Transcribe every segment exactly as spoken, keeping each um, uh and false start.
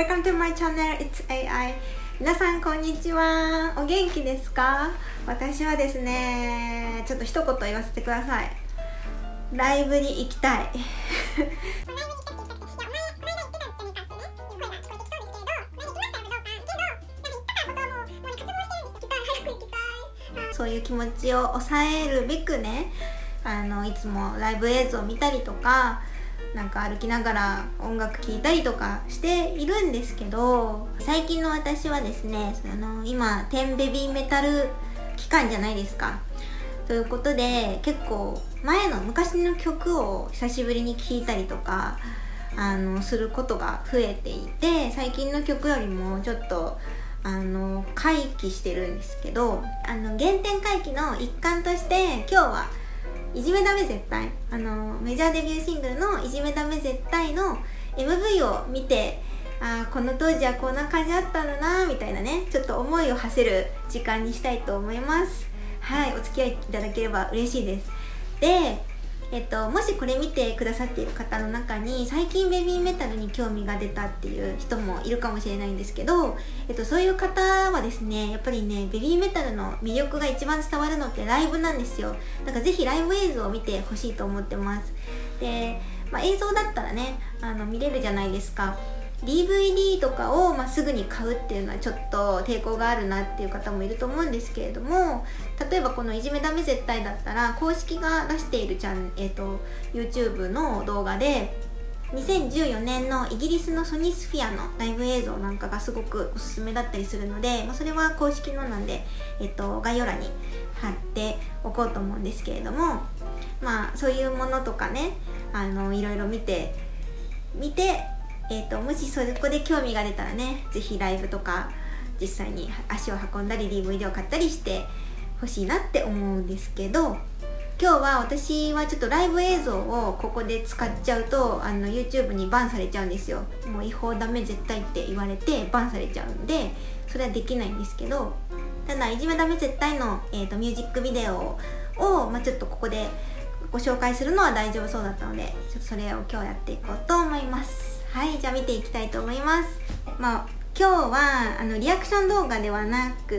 Welcome to my channel, it's エーアイ。 皆さんこんにちは。お元気ですか？私はですね、ちょっと一言言わせてください。ライブに行きたいそういう気持ちを抑えるべくね、あのいつもライブ映像を見たりとか、なんか歩きながら音楽聴いたりとかしているんですけど、最近の私はですね、その今テンベビーメタル期間じゃないですか。ということで結構前の昔の曲を久しぶりに聴いたりとかあのすることが増えていて、最近の曲よりもちょっとあの回帰してるんですけど、あの原点回帰の一環として今日はいじめダメ絶対、あのメジャーデビューシングルのいじめダメ絶対の エムブイ を見て、あこの当時はこんな感じだったんだなみたいなね、ちょっと思いを馳せる時間にしたいと思います。はい、お付き合いいただければ嬉しいです。で、えっと、もしこれ見てくださっている方の中に最近ベビーメタルに興味が出たっていう人もいるかもしれないんですけど、えっと、そういう方はですね、やっぱりねベビーメタルの魅力が一番伝わるのってライブなんですよ。だからぜひライブ映像を見てほしいと思ってます。で、まあ、映像だったらねあの見れるじゃないですか。 ディーブイディー とかを、まあ、すぐに買うっていうのはちょっと抵抗があるなっていう方もいると思うんですけれども、例えばこのいじめダメ絶対だったら公式が出しているチャン、えーと、YouTube の動画でにせんじゅうよねんのイギリスのソニスフィアのライブ映像なんかがすごくおすすめだったりするので、まあ、それは公式のなんで、えーと、概要欄に貼っておこうと思うんですけれども、まあそういうものとかね、あのいろいろ見て見てえーと、もしそこで興味が出たらね、ぜひライブとか実際に足を運んだり ディーブイディー を買ったりしてほしいなって思うんですけど、今日は私はちょっとライブ映像をここで使っちゃうとあの YouTube にバンされちゃうんですよ。もう違法ダメ絶対って言われてバンされちゃうんで、それはできないんですけど、ただいじめダメ絶対の、えーと、ミュージックビデオを、まあ、ちょっとここでご紹介するのは大丈夫そうだったので、ちょっとそれを今日やっていこうと思います。はい、じゃあ見ていきたいと思います。まあ今日はあのリアクション動画ではなくって、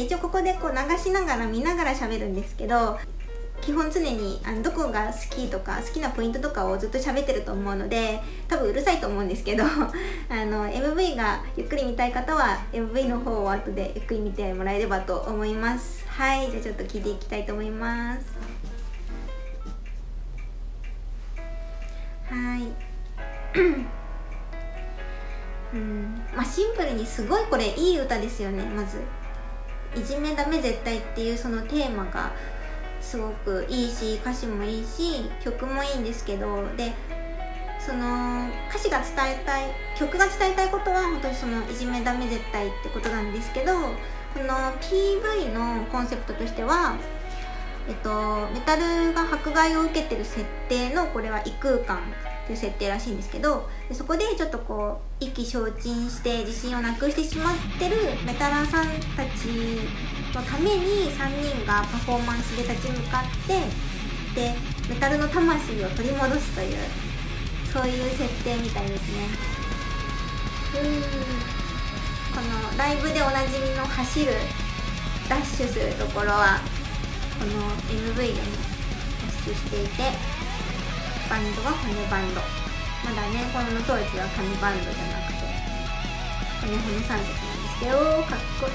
一応ここでこう流しながら見ながら喋るんですけど、基本常にあのどこが好きとか好きなポイントとかをずっと喋ってると思うので、多分うるさいと思うんですけどあの エムブイ がゆっくり見たい方は エムブイ の方を後でゆっくり見てもらえればと思います。はい、じゃあちょっと聞いていきたいと思います。はいうんまあ、シンプルにすごいこれいい歌ですよね。まずいじめダメ絶対っていうそのテーマがすごくいいし、歌詞もいいし曲もいいんですけど、でその歌詞が伝えたい、曲が伝えたいことは本当にそのいじめダメ絶対ってことなんですけど、この ピーブイ のコンセプトとしてはえっとメタルが迫害を受けてる設定の、これは異空間という設定らしいんですけど、でそこでちょっとこう意気消沈して自信をなくしてしまってるメタラーさんたちのためにさんにんがパフォーマンスで立ち向かって、でメタルの魂を取り戻すという、そういう設定みたいですね。うーんこのライブでおなじみの走るダッシュするところはこの エムブイ でもダッシュしていて、バンドは骨バンド、まだねこの当時は紙バンドじゃなくて骨骨さんたちなんですけど、かっこ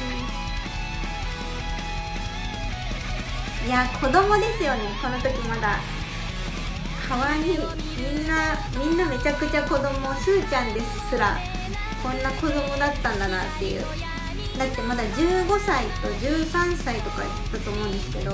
いい。いや子供ですよね、この時まだかわいい。みんなみんなめちゃくちゃ子供、スーちゃんですらこんな子供だったんだなっていう。だってまだじゅうごさいとじゅうさんさいとかだったと思うんですけど、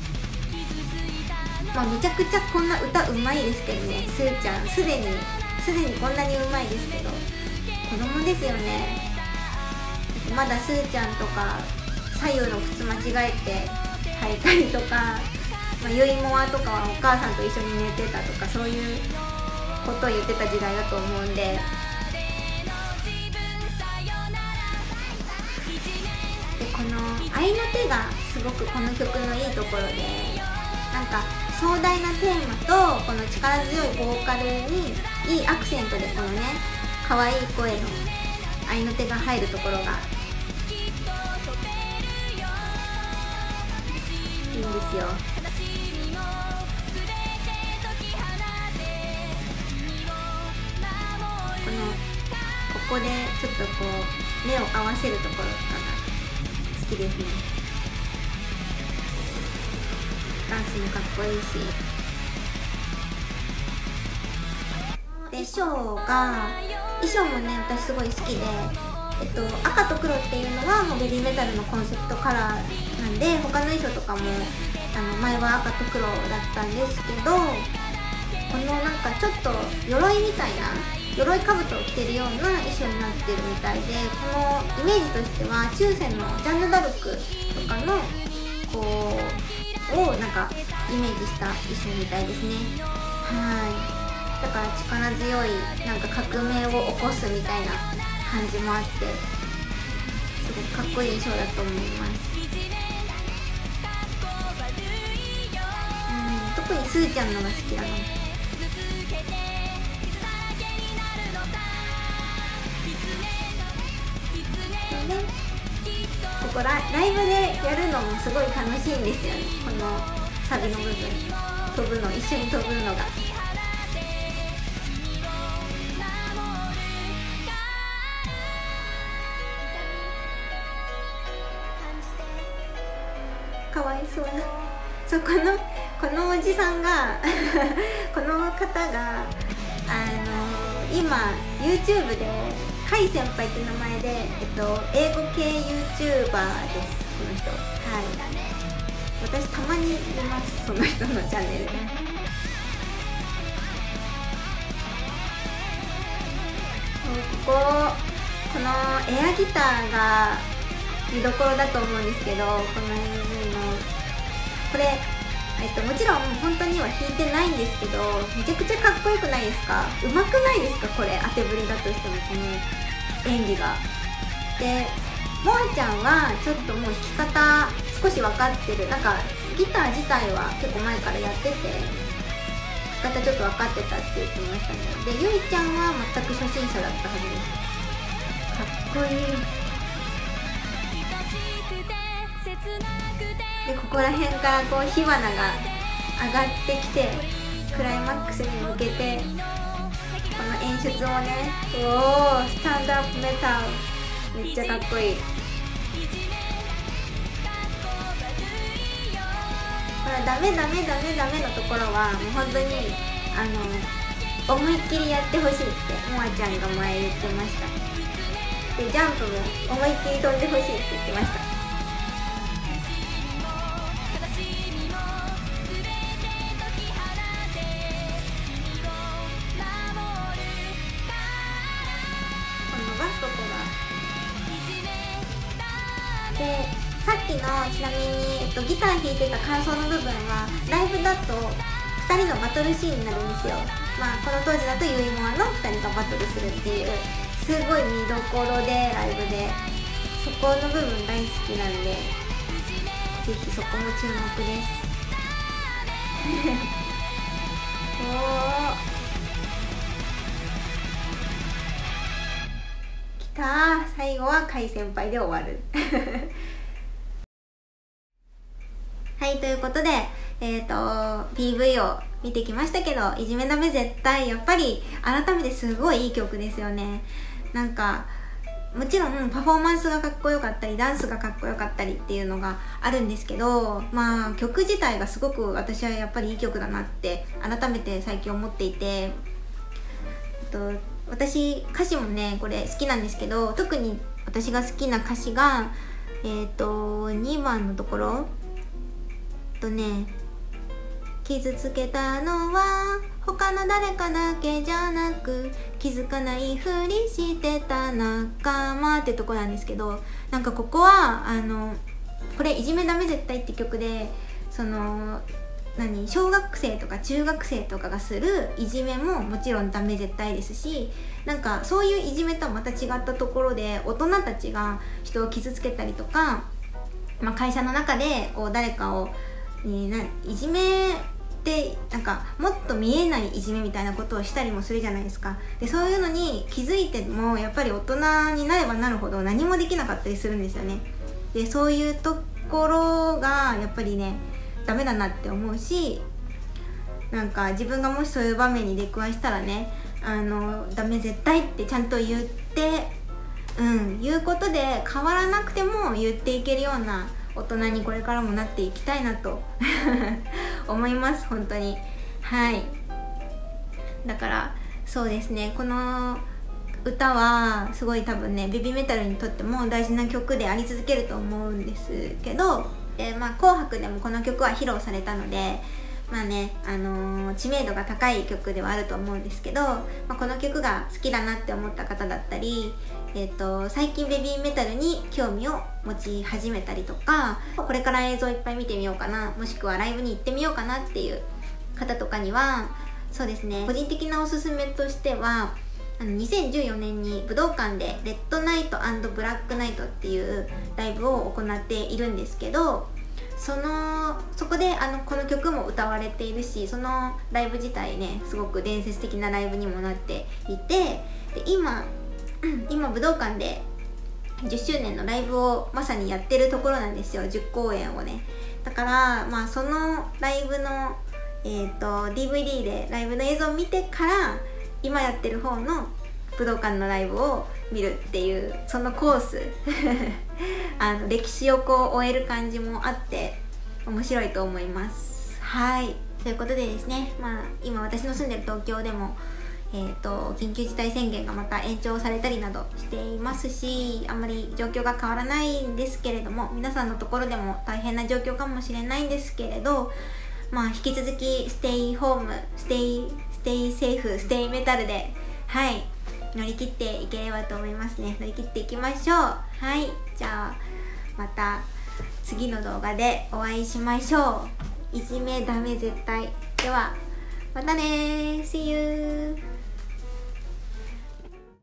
まあめちゃくちゃこんな歌うまいですけどね、スーちゃんすでにすでにこんなにうまいですけど、子供ですよね。まだスーちゃんとか左右の靴間違えて履いたりとか、まあ、ゆいもあとかはお母さんと一緒に寝てたとか、そういうことを言ってた時代だと思うんで、でこの合いの手がすごくこの曲のいいところで、なんか壮大なテーマとこの力強いボーカルにいいアクセントでこのね可愛い声の合いの手が入るところがいいんですよ。このここでちょっとこう目を合わせるところとかが好きですね。ダンスもかっこいいし、で衣装が衣装もね私すごい好きで、えっと、赤と黒っていうのはもうベビーメタルのコンセプトカラーなんで、他の衣装とかもあの前は赤と黒だったんですけど、このなんかちょっと鎧みたいな鎧兜を着てるような衣装になってるみたいで、このイメージとしては中世のジャンヌ・ダルクとかのこうをなんかイメージした衣装みたいですね。はい、だから力強いなんか革命を起こすみたいな感じもあって、すごくかっこいい衣装だと思います。うん、特にスーちゃんのが好きだな。でここラライブでやるのもすごい楽しいんですよね。このサビの部分飛ぶの、一緒に飛ぶのがかわいそうな。そう、このこのおじさんがこの方があの今 YouTube でカイ先輩って名前で、えっと、英語系 YouTuber です。この人、はい、私たまに見ます、その人のチャンネル。こここのエアギターが見どころだと思うんですけど、この エムブイ のこれ、えっと、もちろん本当には弾いてないんですけど、めちゃくちゃかっこよくないですか？うまくないですか？これ当てぶりだとしてもこの演技が。でモアちゃんはちょっともう弾き方少し分かってる、なんかギター自体は結構前からやってて弾き方ちょっと分かってたって言ってましたね。でゆいちゃんは全く初心者だったはずです。かっこいい。でここら辺からこう火花が上がってきてクライマックスに向けてこの演出をね、おおスタンドアップメタルめっちゃかっこいい。これダメダメダメダメのところはもう本当にあの思いっきりやってほしいってモアちゃんが前言ってました。でジャンプも思いっきり飛んでほしいって言ってました。でさっきのちなみに、えっと、ギター弾いてた感想の部分はライブだとふたりのバトルシーンになるんですよ。まあこの当時だとゆいもあのふたりがバトルするっていうすごい見どころで、ライブでそこの部分大好きなんでぜひそこも注目です。おーきたー。最後はカイ先輩で終わる。はい、ということで、えっと ピーブイ を見てきましたけど、いじめダメ絶対やっぱり改めてすごいいい曲ですよね。なんかもちろんパフォーマンスがかっこよかったりダンスがかっこよかったりっていうのがあるんですけど、まあ曲自体がすごく私はやっぱりいい曲だなって改めて最近思っていて、えっと私歌詞もねこれ好きなんですけど、特に私が好きな歌詞がえっとにばんのところとね、傷つけたのは他の誰かだけじゃなく気づかないふりしてた仲間ってとこなんですけど、なんかここはあのこれいじめダメ絶対って曲で、その何小学生とか中学生とかがするいじめももちろんダメ絶対ですし、なんかそういういじめとはまた違ったところで大人たちが人を傷つけたりとか、まあ、会社の中でこう誰かをにないじめってなんかもっと見えないいじめみたいなことをしたりもするじゃないですか。でそういうのに気づいてもやっぱり大人になればなるほど何もできなかったりするんですよね。でそういうところがやっぱりねダメだなって思うし、なんか自分がもしそういう場面に出くわしたらね、あのダメ絶対ってちゃんと言って、うん言うことで変わらなくても言っていけるような大人にこれからもなっていきたいなと思います、本当に。はい。だからそうですね、この歌はすごい多分ねベビーメタルにとっても大事な曲であり続けると思うんですけど、で、まあ、紅白でもこの曲は披露されたので、まあね、あのー、知名度が高い曲ではあると思うんですけど、まあ、この曲が好きだなって思った方だったり、えーと、最近ベビーメタルに興味を持ち始めたりとか、これから映像いっぱい見てみようかな、もしくはライブに行ってみようかなっていう方とかには、そうですね、個人的なおすすめとしては、あのにせんじゅうよねんに武道館でレッドナイト&ブラックナイトっていうライブを行っているんですけど、そのそこであのこの曲も歌われているし、そのライブ自体ねすごく伝説的なライブにもなっていて、で今今武道館でじゅっしゅうねんのライブをまさにやってるところなんですよ、じゅっこうえんをね。だからまあそのライブの、えー、と ディーブイディー でライブの映像を見てから今やってる方の武道館のライブを見るっていう、そのコースあの歴史をこう終える感じもあって面白いと思います。はい、ということでですね、まあ今私の住んでる東京でもえーと緊急事態宣言がまた延長されたりなどしていますし、あんまり状況が変わらないんですけれども、皆さんのところでも大変な状況かもしれないんですけれど、まあ引き続きステイホーム、ステイステイセーフ、ステイメタルで、はい乗り切っていければと思いますね。乗り切っていきましょう。はい、じゃあまた次の動画でお会いしましょう。いじめダメ絶対。ではまたねー。See you!